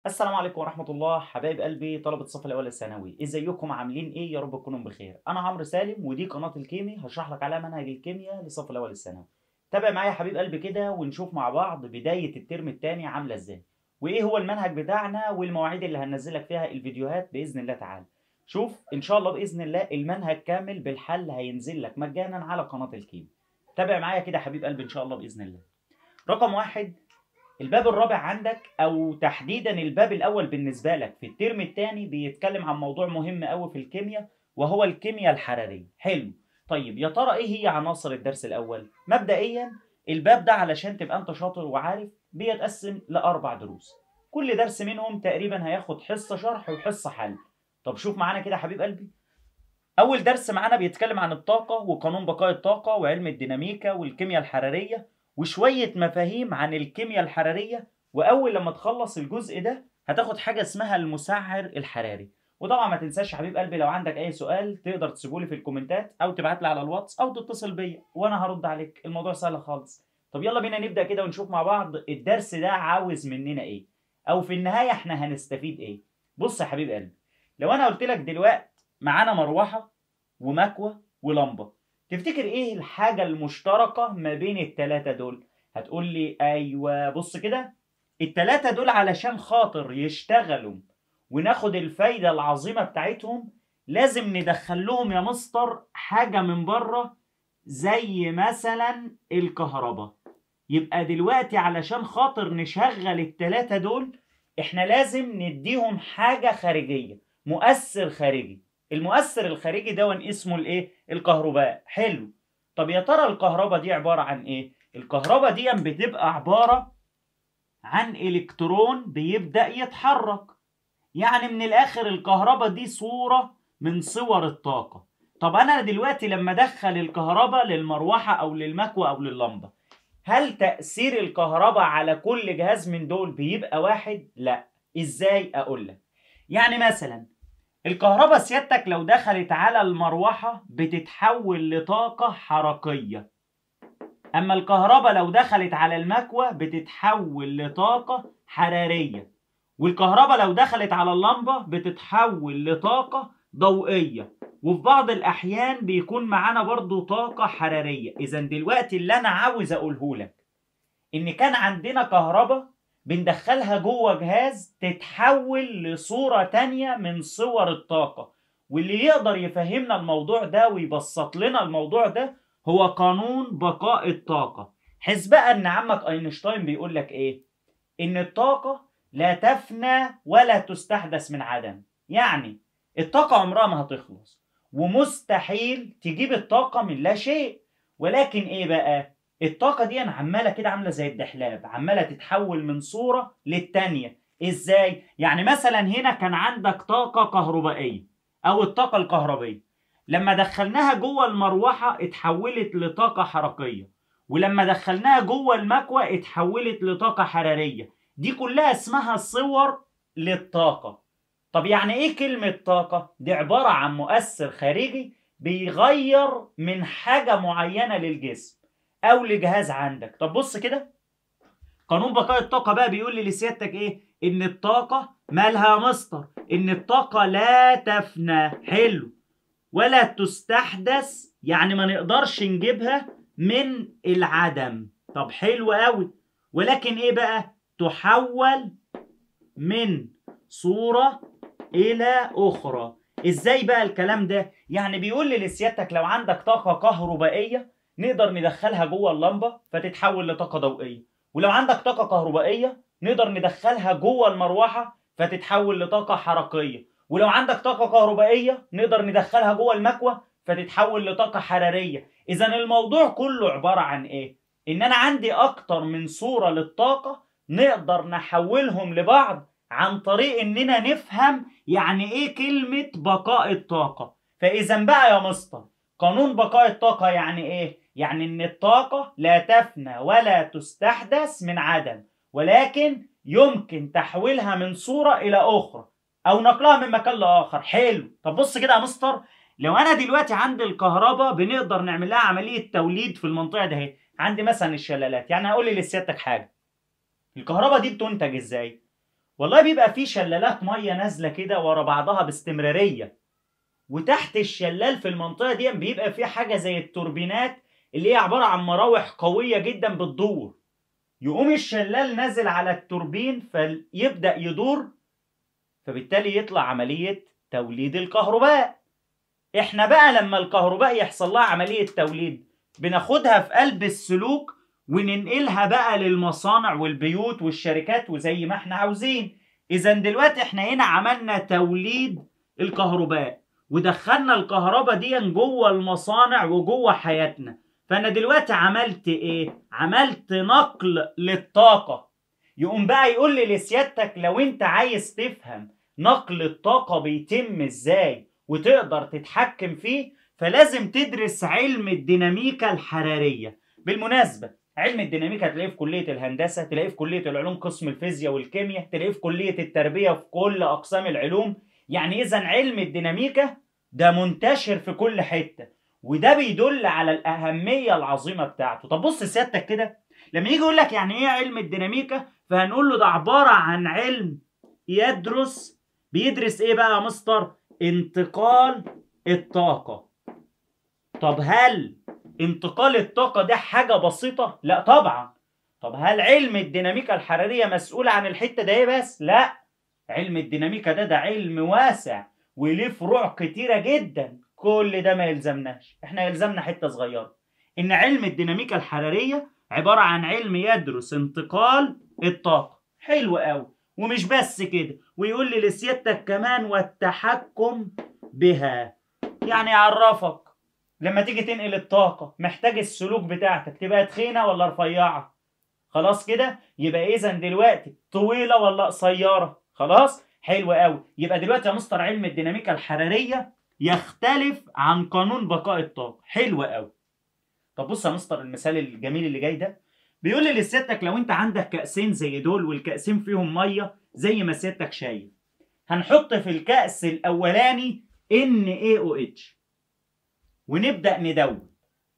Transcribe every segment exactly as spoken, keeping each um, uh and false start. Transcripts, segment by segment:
السلام عليكم ورحمة الله حبايب قلبي طلبة الصف الأول الثانوي، ازيكم عاملين إيه؟ يا رب تكونوا بخير. أنا عمرو سالم ودي قناة الكيمي هشرح لك عليها منهج الكيمياء للصف الأول الثانوي. تابع معايا يا حبيب قلبي كده ونشوف مع بعض بداية الترم الثاني عاملة إزاي، وإيه هو المنهج بتاعنا والمواعيد اللي هننزلك فيها الفيديوهات بإذن الله تعالى. شوف إن شاء الله بإذن الله المنهج كامل بالحل هينزل لك مجانا على قناة الكيمي. تابع معايا كده يا حبيب قلبي إن شاء الله بإذن الله. رقم واحد، الباب الرابع عندك او تحديدا الباب الاول بالنسبه لك في الترم الثاني بيتكلم عن موضوع مهم قوي في الكيمياء وهو الكيمياء الحراريه. حلو. طيب يا ترى ايه هي عناصر الدرس الاول؟ مبدئيا الباب ده علشان تبقى انت شاطر وعارف بيتقسم لاربع دروس، كل درس منهم تقريبا هياخد حصه شرح وحصه حل. طب شوف معانا كده يا حبيب قلبي. اول درس معانا بيتكلم عن الطاقه وقانون بقاء الطاقه وعلم الديناميكا والكيمياء الحراريه وشوية مفاهيم عن الكيمياء الحرارية. وأول لما تخلص الجزء ده هتاخد حاجة اسمها المسعر الحراري. وطبعا ما تنساش يا حبيب قلبي لو عندك أي سؤال تقدر تسيبولي في الكومنتات أو تبعت لي على الواتس أو تتصل بيا وأنا هرد عليك، الموضوع سهل خالص. طب يلا بينا نبدأ كده ونشوف مع بعض الدرس ده عاوز مننا إيه، أو في النهاية إحنا هنستفيد إيه. بص يا حبيب قلبي، لو أنا قلت لك دلوقتي معانا مروحة ومكوة ولمبة، تفتكر ايه الحاجة المشتركة ما بين التلاتة دول؟ هتقول لي ايوه بص كده، التلاتة دول علشان خاطر يشتغلوا وناخد الفايدة العظيمة بتاعتهم لازم ندخل لهم يا مستر حاجة من بره زي مثلا الكهرباء. يبقى دلوقتي علشان خاطر نشغل التلاتة دول احنا لازم نديهم حاجة خارجية، مؤثر خارجي. المؤثر الخارجي ده اسمه الايه؟ الكهرباء. حلو. طب يا ترى الكهرباء دي عبارة عن ايه؟ الكهرباء دي بتبقى عبارة عن الكترون بيبدأ يتحرك. يعني من الاخر الكهرباء دي صورة من صور الطاقة. طب انا دلوقتي لما ادخل الكهرباء للمروحة او للمكوة او لللمبة، هل تأثير الكهرباء على كل جهاز من دول بيبقى واحد؟ لا. ازاي؟ اقول لك. يعني مثلا الكهرباء سيادتك لو دخلت على المروحة بتتحول لطاقة حركية، أما الكهرباء لو دخلت على المكوة بتتحول لطاقة حرارية، والكهرباء لو دخلت على اللمبة بتتحول لطاقة ضوئية، وفي بعض الأحيان بيكون معانا برضو طاقة حرارية. إذا دلوقتي اللي أنا عاوز أقوله لك إن كان عندنا كهرباء بندخلها جوه جهاز تتحول لصورة تانية من صور الطاقة، واللي يقدر يفهمنا الموضوع ده ويبسط لنا الموضوع ده هو قانون بقاء الطاقة. حيث بقى ان عمك اينشتاين بيقول لك ايه؟ ان الطاقة لا تفنى ولا تستحدث من عدم. يعني الطاقة عمرها ما هتخلص، ومستحيل تجيب الطاقة من لا شيء. ولكن ايه بقى؟ الطاقة دي أنا عمالة كده عاملة زي الدحلاب، عمالة تتحول من صورة للتانية. ازاي؟ يعني مثلا هنا كان عندك طاقة كهربائية أو الطاقة الكهربية، لما دخلناها جوه المروحة اتحولت لطاقة حركية، ولما دخلناها جوه المكوة اتحولت لطاقة حرارية. دي كلها اسمها صور للطاقة. طب يعني ايه كلمة طاقة؟ دي عبارة عن مؤثر خارجي بيغير من حاجة معينة للجسم او لجهاز عندك. طب بص كده، قانون بقاء الطاقة بقى بيقول لي لسيادتك ايه؟ ان الطاقة مالها يا مستر؟ ان الطاقة لا تفنى. حلو. ولا تستحدث، يعني ما نقدرش نجيبها من العدم. طب حلو قوي. ولكن ايه بقى؟ تحول من صورة الى اخرى. ازاي بقى الكلام ده؟ يعني بيقول لي لسيادتك لو عندك طاقة كهربائية نقدر ندخلها جوه اللمبة فتتحول لطاقة ضوئية، ولو عندك طاقة كهربائية نقدر ندخلها جوه المروحة فتتحول لطاقة حركية، ولو عندك طاقة كهربائية نقدر ندخلها جوه المكوة فتتحول لطاقة حرارية. إذا الموضوع كله عبارة عن إيه؟ إن أنا عندي أكتر من صورة للطاقة نقدر نحولهم لبعض عن طريق إننا نفهم يعني إيه كلمة بقاء الطاقة. فإذا بقى يا مستر، قانون بقاء الطاقة يعني إيه؟ يعني إن الطاقة لا تفنى ولا تستحدث من عدم، ولكن يمكن تحويلها من صورة إلى أخرى أو نقلها من مكان لآخر. حلو. طب بص كده يا مستر، لو أنا دلوقتي عندي الكهرباء بنقدر نعمل لها عملية توليد في المنطقة ده اهي. عندي مثلا الشلالات. يعني هقول لي لسيادتك حاجة، الكهرباء دي بتنتج إزاي؟ والله بيبقى في شلالات ميه نازله كده ورا بعضها باستمراريه، وتحت الشلال في المنطقه دي بيبقى في حاجه زي التوربينات اللي هي عباره عن مراوح قويه جدا بتدور. يقوم الشلال نازل على التوربين فيبدا يدور، فبالتالي يطلع عمليه توليد الكهرباء. احنا بقى لما الكهرباء يحصل لها عمليه توليد بناخدها في قلب السلوك وننقلها بقى للمصانع والبيوت والشركات وزي ما احنا عاوزين. اذا دلوقتي احنا هنا عملنا توليد الكهرباء ودخلنا الكهرباء دي جوه المصانع وجوه حياتنا. فانا دلوقتي عملت ايه؟ عملت نقل للطاقة. يقوم بقى يقول لي لسيادتك لو انت عايز تفهم نقل الطاقة بيتم ازاي وتقدر تتحكم فيه، فلازم تدرس علم الديناميكا الحرارية. بالمناسبة علم الديناميكا هتلاقيه في كلية الهندسة، تلاقيه في كلية العلوم قسم الفيزياء والكيمياء، تلاقيه في كلية التربية في كل أقسام العلوم. يعني إذا علم الديناميكا ده منتشر في كل حتة، وده بيدل على الأهمية العظيمة بتاعته. طب بص سيادتك كده، لما يجي يقول لك يعني إيه علم الديناميكا، فهنقول له ده عبارة عن علم يدرس بيدرس إيه بقى يا مستر؟ انتقال الطاقة. طب هل انتقال الطاقة ده حاجة بسيطة؟ لا طبعا. طب هل علم الديناميكا الحرارية مسؤول عن الحتة ده بس؟ لا، علم الديناميكا ده ده علم واسع وليه فروع كتيرة جدا. كل ده ما يلزمناش، احنا يلزمنا حتة صغيرة، ان علم الديناميكا الحرارية عبارة عن علم يدرس انتقال الطاقة. حلو قوي. ومش بس كده، ويقول لي لسيادتك كمان والتحكم بها. يعني يعرفك لما تيجي تنقل الطاقة محتاج السلوك بتاعتك تبقى تخينة ولا رفيعة. خلاص كده؟ يبقى إذا دلوقتي طويلة ولا قصيرة. خلاص؟ حلو قوي. يبقى دلوقتي يا مستر علم الديناميكا الحرارية يختلف عن قانون بقاء الطاقة. حلو قوي. طب بص يا مستر المثال الجميل اللي جاي ده بيقول لي لسيادتك لو انت عندك كأسين زي دول والكأسين فيهم مية زي ما سيادتك شايف، هنحط في الكأس الأولاني إن إيه أو إتش ونبدأ ندوب،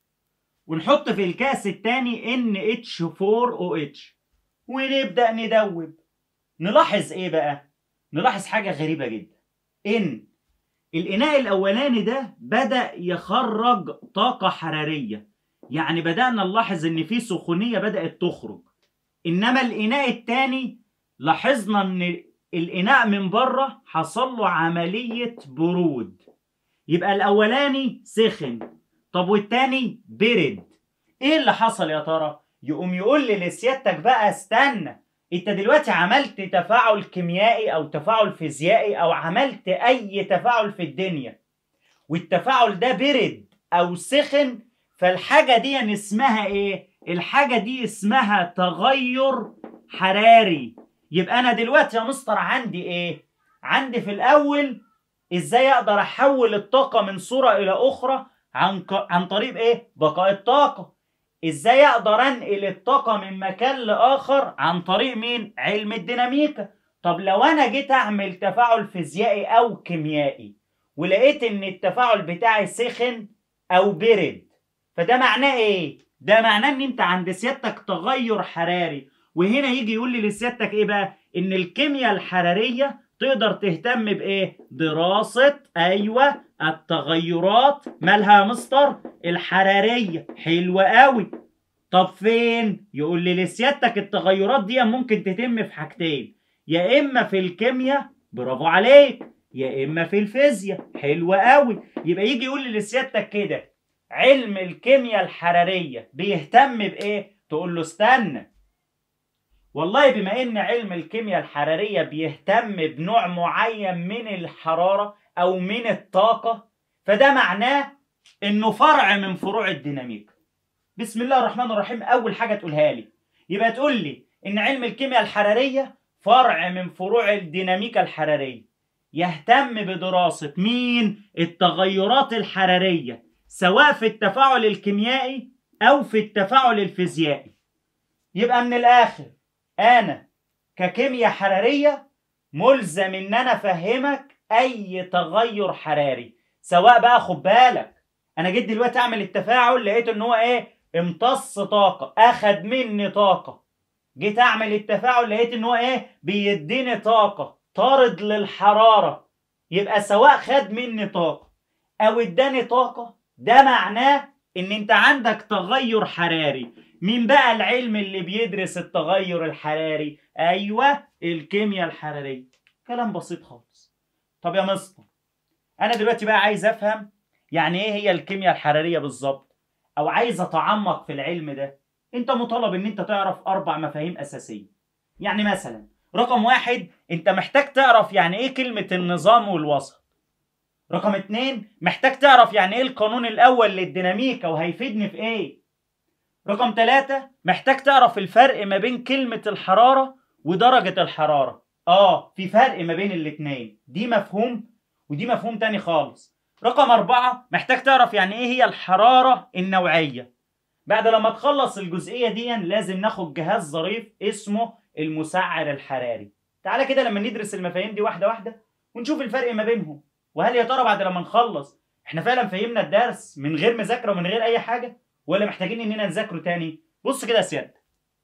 ونحط في الكأس الثاني إن إتش فور أو إتش ونبدأ ندوب. نلاحظ إيه بقى؟ نلاحظ حاجة غريبة جدا، إن الإناء الأولاني ده بدأ يخرج طاقة حرارية، يعني بدأنا نلاحظ إن في سخونية بدأت تخرج. إنما الإناء الثاني لاحظنا إن الإناء من بره حصل له عملية برود. يبقى الأولاني سخن، طب والتاني برد. إيه اللي حصل يا ترى؟ يقوم يقول لي لسيادتك بقى استنى، أنت دلوقتي عملت تفاعل كيميائي أو تفاعل فيزيائي أو عملت أي تفاعل في الدنيا، والتفاعل ده برد أو سخن، فالحاجة دي اسمها إيه؟ الحاجة دي اسمها تغير حراري. يبقى أنا دلوقتي يا مستر عندي إيه؟ عندي في الأول إزاي أقدر أحول الطاقة من صورة إلى أخرى عن عن طريق إيه؟ بقاء الطاقة. إزاي أقدر أنقل الطاقة من مكان لآخر عن طريق مين؟ علم الديناميكا. طب لو أنا جيت أعمل تفاعل فيزيائي أو كيميائي ولقيت إن التفاعل بتاعي سخن أو برد، فده معناه إيه؟ ده معناه إن أنت عند سيادتك تغير حراري. وهنا يجي يقول لي لسيادتك إيه بقى؟ إن الكيمياء الحرارية تقدر تهتم بإيه؟ دراسة أيوة التغيرات مالها يا مستر؟ الحرارية. حلوة قوي. طب فين؟ يقول لي لسيادتك التغيرات دي ممكن تتم في حاجتين، يا إما في الكيمياء، برافو عليك، يا إما في الفيزياء. حلوة قوي. يبقى يجي يقول لي لسيادتك كده علم الكيمياء الحرارية بيهتم بإيه؟ تقول له استنى، والله بما ان علم الكيمياء الحرارية بيهتم بنوع معين من الحرارة او من الطاقة، فده معناه انه فرع من فروع الديناميكا. بسم الله الرحمن الرحيم. اول حاجة تقولها لي يبقى تقول لي ان علم الكيمياء الحرارية فرع من فروع الديناميكا الحرارية، يهتم بدراسة مين؟ التغيرات الحرارية، سواء في التفاعل الكيميائي او في التفاعل الفيزيائي. يبقى من الاخر أنا ككيمياء حرارية ملزم إن أنا أفهمك أي تغير حراري، سواء بقى خد بالك أنا جيت دلوقتي أعمل التفاعل لقيت إن هو إيه؟ امتص طاقة، أخد مني طاقة. جيت اعمل التفاعل لقيت ان هو ايه؟ بيديني طاقه طارد للحراره. يبقى سواء خد مني طاقه او اداني طاقه، ده معناه ان انت عندك تغير حراري. مين بقى العلم اللي بيدرس التغير الحراري؟ ايوه، الكيمياء الحراريه. كلام بسيط خالص. طب يا مستر، انا دلوقتي بقى عايز افهم يعني ايه هي الكيمياء الحراريه بالظبط، او عايز اتعمق في العلم ده. انت مطالب ان انت تعرف اربع مفاهيم اساسيه. يعني مثلا رقم واحد، انت محتاج تعرف يعني ايه كلمه النظام والوسط. رقم اتنين، محتاج تعرف يعني ايه القانون الاول للديناميكا وهيفيدني في ايه. رقم تلاتة، محتاج تعرف الفرق ما بين كلمة الحرارة ودرجة الحرارة. اه، في فرق ما بين الاتنين، دي مفهوم ودي مفهوم تاني خالص. رقم أربعة، محتاج تعرف يعني ايه هي الحرارة النوعية. بعد لما تخلص الجزئية دي لازم ناخد جهاز ظريف اسمه المسعر الحراري. تعالى كده لما ندرس المفاهيم دي واحدة واحدة ونشوف الفرق ما بينهم. وهل يا ترى بعد لما نخلص احنا فعلا فهمنا الدرس من غير مذاكرة ومن غير اي حاجة، ولا محتاجين اننا نذاكره تاني؟ بص كده يا سيادة،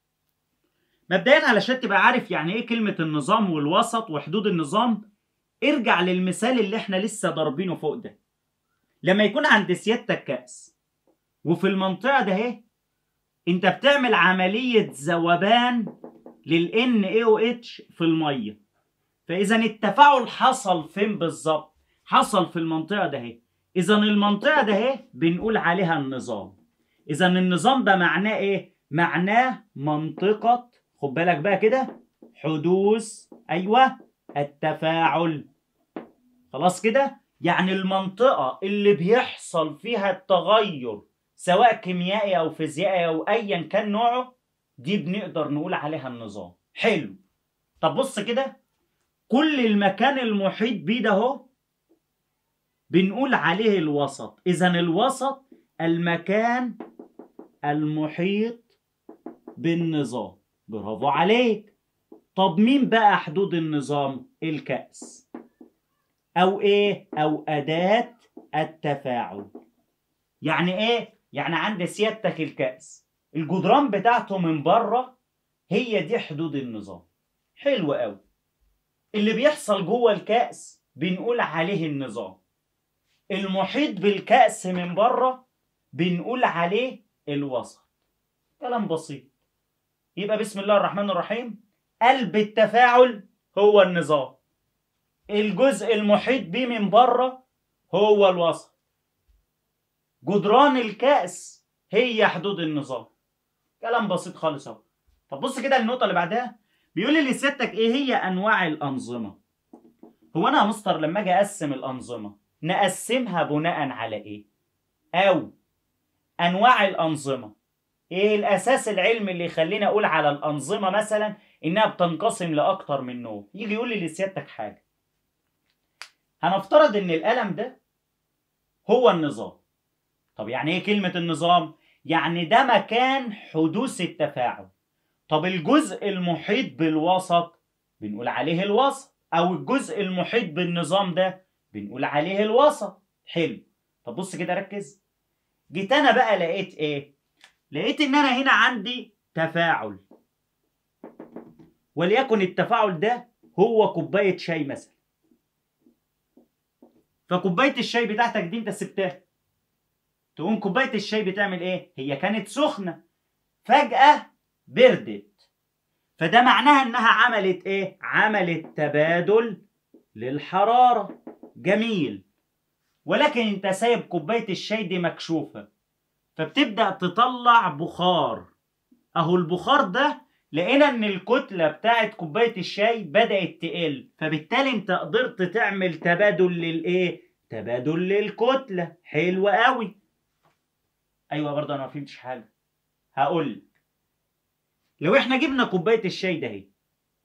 مبدئيا علشان تبقى عارف يعني ايه كلمة النظام والوسط وحدود النظام، ارجع للمثال اللي احنا لسه ضاربينه فوق ده. لما يكون عند سيادتك كأس وفي المنطقة ده اهي انت بتعمل عملية ذوبان لل إن إيه أو إتش في المية. فاذا التفاعل حصل فين بالظبط؟ حصل في المنطقة ده اهي. اذا المنطقة ده اهي بنقول عليها النظام. اذا النظام ده معناه ايه؟ معناه منطقة، خد بالك بقى كده، حدوث ايوه التفاعل. خلاص كده؟ يعني المنطقة اللي بيحصل فيها التغير سواء كيميائي او فيزيائي او ايا كان نوعه، دي بنقدر نقول عليها النظام. حلو. طب بص كده، كل المكان المحيط بيه ده اهو بنقول عليه الوسط. اذا الوسط المكان المحيط بالنظام. برافو عليك. طب مين بقى حدود النظام؟ الكأس او ايه؟ او أداة التفاعل. يعني ايه؟ يعني عند سيادتك الكأس الجدران بتاعته من بره هي دي حدود النظام. حلو قوي. اللي بيحصل جوه الكأس بنقول عليه النظام. المحيط بالكأس من بره بنقول عليه الوسط. كلام بسيط. يبقى بسم الله الرحمن الرحيم، قلب التفاعل هو النظام، الجزء المحيط بيه من بره هو الوسط، جدران الكأس هي حدود النظام. كلام بسيط خالص اهو. طب بص كده النقطة اللي بعدها، بيقول لي لسيادتك ايه هي انواع الانظمة. هو انا يا مستر لما اجي اقسم الانظمة نقسمها بناء على ايه؟ او انواع الانظمة ايه الاساس العلمي اللي يخليني اقول على الانظمة مثلا انها بتنقسم لاكتر من نوع؟ يجي يقول لي لسيادتك حاجة، هنفترض ان القلم ده هو النظام. طب يعني ايه كلمة النظام؟ يعني ده مكان حدوث التفاعل. طب الجزء المحيط بالوسط بنقول عليه الوسط، او الجزء المحيط بالنظام ده بنقول عليه الوسط. حلو. طب بص كده ركز. جيت انا بقى لقيت ايه؟ لقيت ان انا هنا عندي تفاعل، وليكن التفاعل ده هو كوباية شاي مثلا. فكوباية الشاي بتاعتك دي انت سبتها، تقوم كوباية الشاي بتعمل ايه؟ هي كانت سخنة فجأة بردت، فده معناها انها عملت ايه؟ عملت تبادل للحرارة. جميل. ولكن انت سايب كوباية الشاي دي مكشوفة، فبتبدأ تطلع بخار. اهو البخار ده لقينا ان الكتلة بتاعت كوباية الشاي بدأت تقل، فبالتالي انت قدرت تعمل تبادل للايه؟ تبادل للكتلة. حلو قوي. ايوه برضه انا ما فهمتش حاجة. هقول لو احنا جبنا كوباية الشاي ده اهي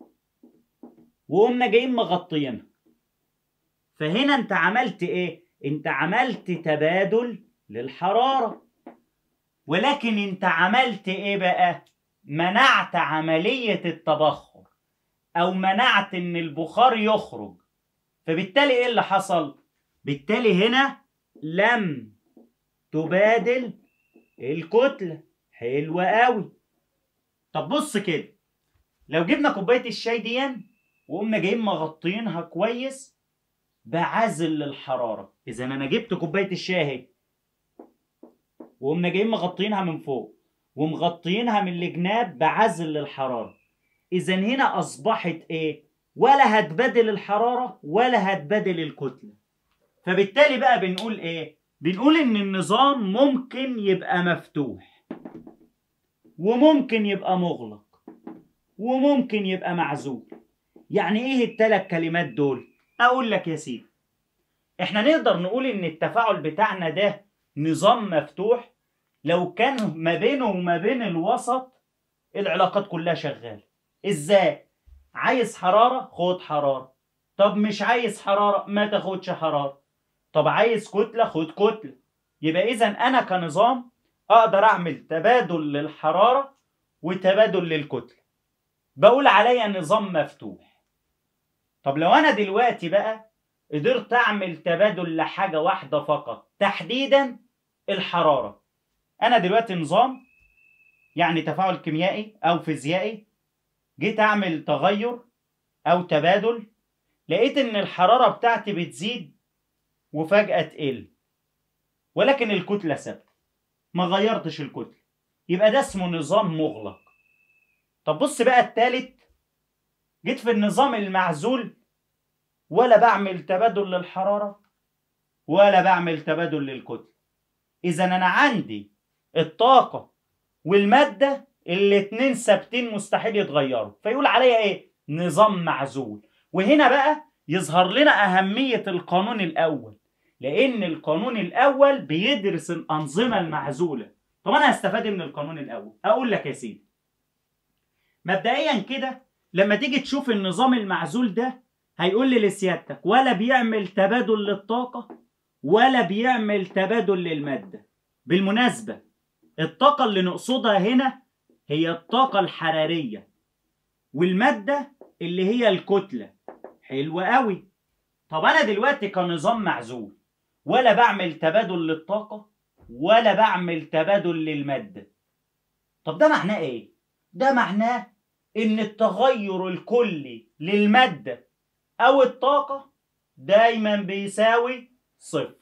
وقمنا جايين مغطيينها، فهنا انت عملت ايه؟ انت عملت تبادل للحرارة. ولكن انت عملت ايه بقى؟ منعت عملية التبخر، او منعت ان البخار يخرج. فبالتالي ايه اللي حصل؟ بالتالي هنا لم تبادل الكتلة. حلوة قوي. طب بص كده، لو جبنا كوبايه الشاي دي وقمنا جايين مغطيينها كويس بعزل للحراره، اذا انا جبت كوبايه الشاي اهي وقمنا جايين مغطيينها من فوق ومغطيينها من الجناب بعزل للحراره، اذا هنا اصبحت ايه؟ ولا هتبادل الحراره ولا هتبادل الكتله. فبالتالي بقى بنقول ايه؟ بنقول ان النظام ممكن يبقى مفتوح وممكن يبقى مغلق وممكن يبقى معزول. يعني ايه الثلاث كلمات دول؟ اقول لك يا سيدي، احنا نقدر نقول ان التفاعل بتاعنا ده نظام مفتوح لو كان ما بينه وما بين الوسط العلاقات كلها شغاله. ازاي؟ عايز حراره خد حراره، طب مش عايز حراره ما تاخدش حراره، طب عايز كتله خد كتله. يبقى اذا انا كنظام اقدر اعمل تبادل للحراره وتبادل للكتله، بقول عليا نظام مفتوح. طب لو انا دلوقتي بقى قدرت اعمل تبادل لحاجه واحده فقط تحديدا الحراره، انا دلوقتي نظام يعني تفاعل كيميائي او فيزيائي، جيت اعمل تغير او تبادل لقيت ان الحراره بتاعتي بتزيد وفجاه تقل ولكن الكتله ثابته، ما غيرتش الكتله، يبقى ده اسمه نظام مغلق. طب بص بقى التالت، جيت في النظام المعزول ولا بعمل تبادل للحراره ولا بعمل تبادل للكتله، اذا انا عندي الطاقه والماده الاتنين ثابتين مستحيل يتغيروا، فيقول عليا ايه؟ نظام معزول. وهنا بقى يظهر لنا اهميه القانون الاول، لان القانون الاول بيدرس الانظمه المعزوله. طب انا هستفاد من القانون الاول؟ اقول لك يا سيدي، مبدئيا كده لما تيجي تشوف النظام المعزول ده هيقول لي لسيادتك ولا بيعمل تبادل للطاقه ولا بيعمل تبادل للماده. بالمناسبه الطاقه اللي نقصدها هنا هي الطاقه الحراريه، والماده اللي هي الكتله. حلو قوي. طب انا دلوقتي كنظام معزول ولا بعمل تبادل للطاقه ولا بعمل تبادل للماده. طب ده معناه ايه؟ ده معناه ان التغير الكلي للماده او الطاقه دايما بيساوي صفر.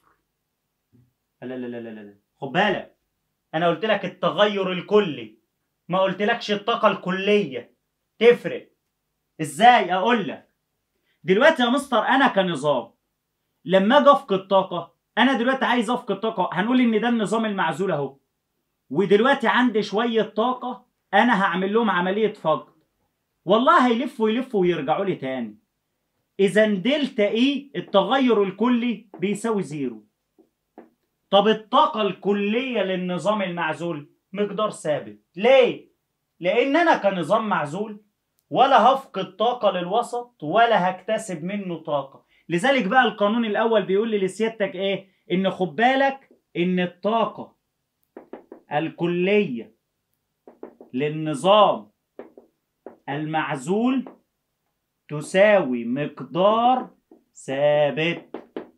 لا لا لا لا لا خد بالك، انا قلت لك التغير الكلي، ما قلتلكش الطاقه الكليه. تفرق ازاي؟ اقول لك دلوقتي يا مستر، انا كنظام لما اجي افقد طاقه، انا دلوقتي عايز افقد طاقه، هنقول ان ده النظام المعزول اهو، ودلوقتي عندي شويه طاقه انا هعمل لهم عمليه فقد، والله هيلفوا يلفوا ويرجعوا لي تاني. اذا دلتا اي التغير الكلي بيساوي زيرو. طب الطاقه الكليه للنظام المعزول مقدار ثابت. ليه؟ لان انا كنظام معزول ولا هفقد طاقه للوسط ولا هكتسب منه طاقه. لذلك بقى القانون الاول بيقول لي لسيادتك ايه؟ ان خد بالك ان الطاقه الكليه للنظام المعزول تساوي مقدار ثابت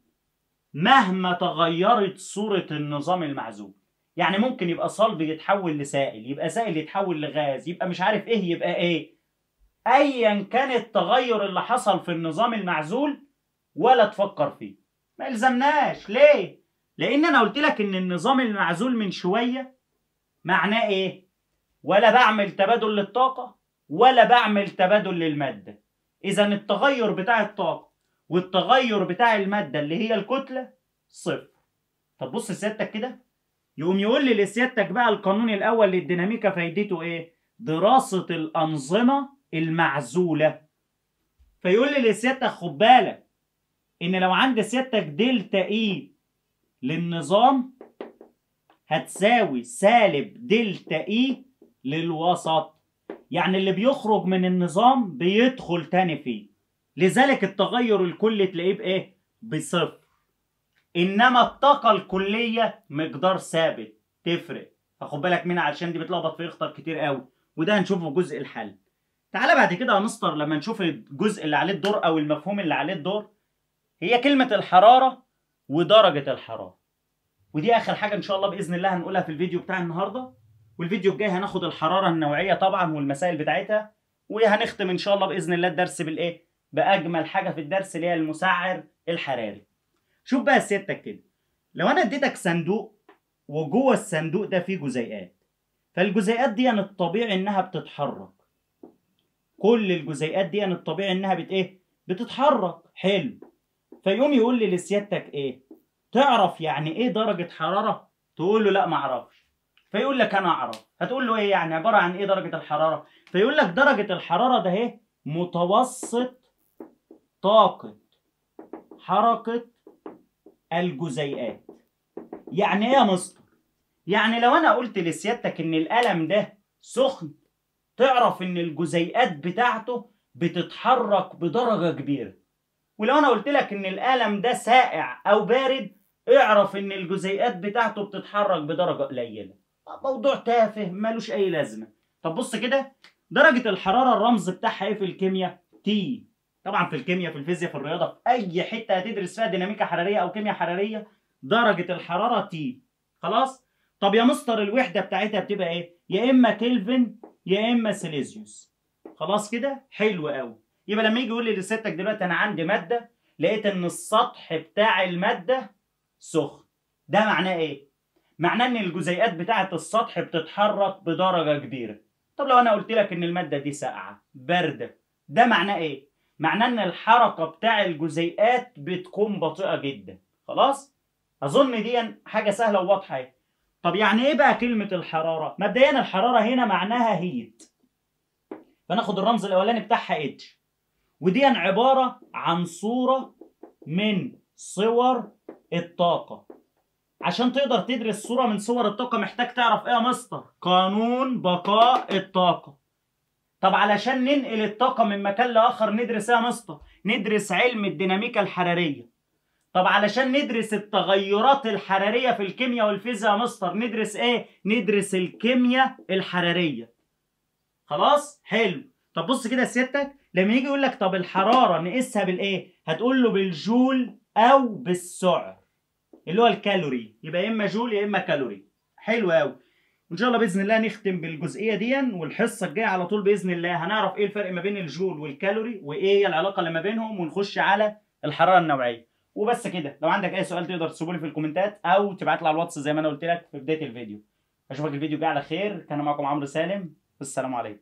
مهما تغيرت صورة النظام المعزول. يعني ممكن يبقى صلب يتحول لسائل، يبقى سائل يتحول لغاز، يبقى مش عارف ايه يبقى ايه، ايا كان التغير اللي حصل في النظام المعزول ولا تفكر فيه، ما يلزمناش. ليه؟ لان انا قلت لك ان النظام المعزول من شوية معناه ايه؟ ولا بعمل تبادل للطاقة ولا بعمل تبادل للمادة. اذا التغير بتاع الطاقة والتغير بتاع المادة اللي هي الكتلة صفر. طب بص سيادتك كده، يقوم يقول لي لسيادتك بقى القانون الاول للديناميكا فايدته ايه؟ دراسة الانظمة المعزولة. فيقول لي لسيادتك خد بالك ان لو عند سيادتك دلتا اي للنظام هتساوي سالب دلتا اي للوسط، يعني اللي بيخرج من النظام بيدخل تاني فيه، لذلك التغير الكلي تلاقيه بايه؟ بصفر. انما الطاقه الكليه مقدار ثابت. تفرق، فخد بالك منها علشان دي بتلخبط في اخطر كتير قوي، وده هنشوفه في جزء الحل. تعالى بعد كده يا مستر لما نشوف الجزء اللي عليه الدور او المفهوم اللي عليه الدور، هي كلمه الحراره ودرجه الحراره، ودي اخر حاجه ان شاء الله باذن الله هنقولها في الفيديو بتاع النهارده. والفيديو الجاي هناخد الحراره النوعيه طبعا والمسائل بتاعتها، وهنختم ان شاء الله باذن الله الدرس بالايه؟ باجمل حاجه في الدرس اللي هي المسعر الحراري. شوف بقى سيادتك كده، لو انا اديتك صندوق وجوه الصندوق ده فيه جزيئات، فالجزيئات دي يعني الطبيعي انها بتتحرك. كل الجزيئات دي يعني الطبيعي انها بت ايه؟ بتتحرك. حلو. فيقوم يقول لي لسيادتك ايه؟ تعرف يعني ايه درجة حرارة؟ تقول له لا ما اعرفش. فيقول لك انا اعرف. هتقول له ايه يعني؟ عبارة عن ايه درجة الحرارة؟ فيقول لك درجة الحرارة ده اهي متوسط طاقة حركة الجزيئات. يعني ايه يا مستر؟ يعني لو انا قلت لسيادتك ان القلم ده سخن، تعرف ان الجزيئات بتاعته بتتحرك بدرجة كبيرة. ولو انا قلت لك ان القلم ده ساقع او بارد، اعرف ان الجزيئات بتاعته بتتحرك بدرجة قليلة. موضوع تافه ملوش اي لازمة. طب بص كده، درجة الحرارة الرمز بتاعها ايه في الكيمياء؟ تي. طبعا في الكيمياء، في الفيزياء، في الرياضة، في اي حتة هتدرس فيها ديناميكا حرارية او كيمياء حرارية، درجة الحرارة تي. خلاص؟ طب يا مستر الوحدة بتاعتها بتبقى ايه؟ يا اما كلفن يا اما سيليزيوس. خلاص كده؟ حلو قوي. يبقى لما يجي يقول لي لستك دلوقتي انا عندي ماده، لقيت ان السطح بتاع الماده سخن، ده معناه ايه؟ معناه ان الجزيئات بتاعه السطح بتتحرك بدرجه كبيره. طب لو انا قلت لك ان الماده دي ساقعه بارده، ده معناه ايه؟ معناه ان الحركه بتاع الجزيئات بتكون بطيئه جدا. خلاص؟ اظن دي حاجه سهله وواضحه اهي. طب يعني ايه بقى كلمه الحراره؟ مبدئيا الحراره هنا معناها هيت، فناخد الرمز الاولاني بتاعها اتش، ودي عبارة عن صورة من صور الطاقة. عشان تقدر تدرس صورة من صور الطاقة محتاج تعرف ايه يا مستر؟ قانون بقاء الطاقة. طب علشان ننقل الطاقة من مكان لآخر ندرس ايه يا مستر؟ ندرس علم الديناميكا الحرارية. طب علشان ندرس التغيرات الحرارية في الكيمياء والفيزياء يا مستر ندرس ايه؟ ندرس الكيمياء الحرارية. خلاص؟ حلو. طب بص كده سيادتك، لما يجي يقول لك طب الحراره نقيسها بالايه؟ هتقول له بالجول او بالسعر اللي هو الكالوري، يبقى يا اما جول يا اما كالوري. حلو قوي. وان شاء الله باذن الله نختم بالجزئيه دي، والحصه الجايه على طول باذن الله هنعرف ايه الفرق ما بين الجول والكالوري وايه هي العلاقه اللي ما بينهم، ونخش على الحراره النوعيه. وبس كده. لو عندك اي سؤال تقدر تسيبه لي في الكومنتات او تبعت لي على الواتس زي ما انا قلت لك في بدايه الفيديو. اشوفك الفيديو الجاي على خير. كان معكم عمرو سالم، والسلام عليكم.